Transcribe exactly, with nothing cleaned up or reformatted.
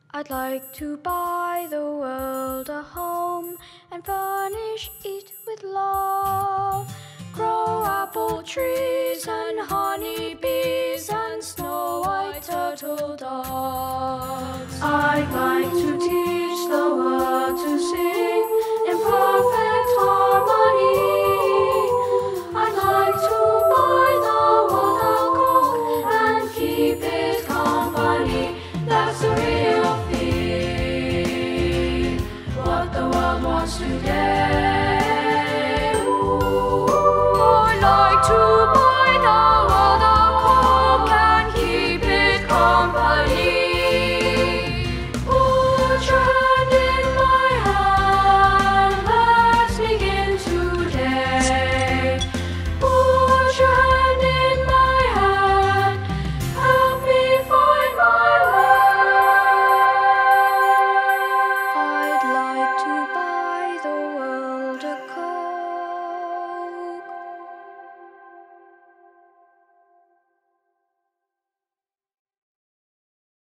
I'd like to buy the world a home and furnish it with love. Grow apple trees and honey bees and snow white turtle doves. I'd like to